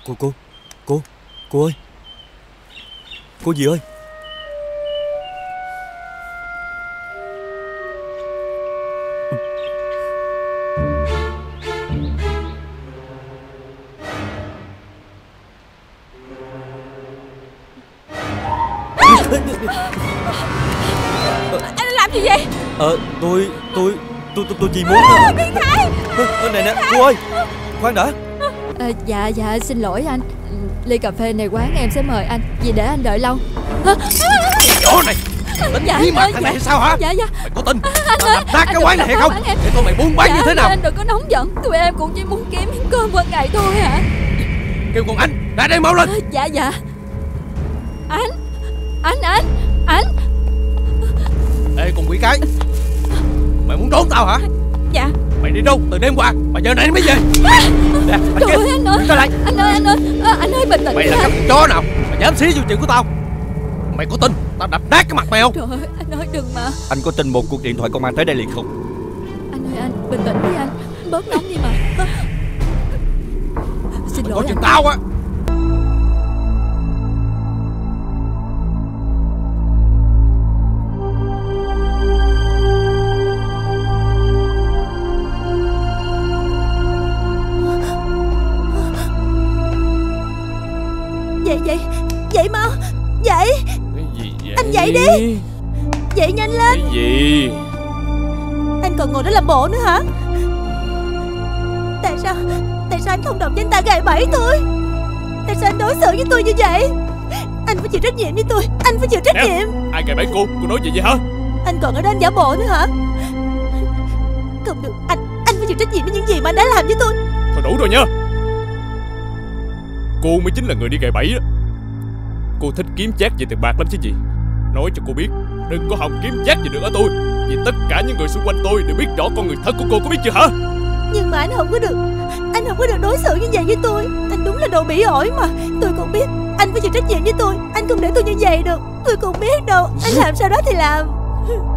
Cô ơi. Cô gì ơi. Anh làm gì vậy? Tôi chỉ muốn biến thái. Nè cô ơi. Khoan đã. Dạ xin lỗi anh. Ly cà phê này quán em sẽ mời anh. Vì để anh đợi lâu. Chỗ này tính bí mật thằng này hay sao hả? Dạ Mày có tin tao đập nát cái quán này hay không? Để tôi mày buôn bán như thế nào? Anh đừng có nóng giận. Tụi em cũng chỉ muốn kiếm miếng cơm qua ngày thôi hả? Kêu con anh ra đây mau lên. Dạ Anh. Ê con quỷ cái, mày muốn trốn tao hả? Dạ. Mày đi đâu từ đêm qua mà giờ này mới về? Nè Trời ơi anh ơi. Lại. Anh ơi bình tĩnh. Mày là cái chó nào mà dám xí vô chuyện của tao? Mày có tin tao đập nát cái mặt mày không? Trời ơi anh ơi đừng mà. Anh có tin một cuộc điện thoại công an tới đây liền không? Anh ơi anh bình tĩnh đi anh. Bớt nóng đi mà. Xin lỗi có chuyện anh. tao á. Dậy mau. Dậy. Cái gì vậy? Anh dậy đi. Dậy nhanh lên. Cái gì? Anh còn ngồi đó làm bộ nữa hả? Tại sao anh không động với anh ta gài bẫy tôi? Tại sao anh đối xử với tôi như vậy? Anh phải chịu trách nhiệm với tôi. Anh phải chịu trách nhiệm. Ai gài bẫy cô nói gì vậy hả? Anh còn ở đó anh giả bộ nữa hả? Không được. Anh phải chịu trách nhiệm với những gì mà anh đã làm với tôi. Thôi đủ rồi nha. Cô mới chính là người đi gài bẫy đó. Cô thích kiếm chác về tiền bạc lắm chứ gì. Nói cho cô biết, đừng có hòng kiếm chác gì được ở tôi. Vì tất cả những người xung quanh tôi đều biết rõ con người thật của cô, có biết chưa hả? Nhưng mà anh không có được đối xử như vậy với tôi. Anh đúng là đồ bỉ ổi mà. Tôi cũng biết. Anh phải chịu trách nhiệm với tôi. Anh không để tôi như vậy được. Tôi cũng biết đâu. Anh làm sao đó thì làm.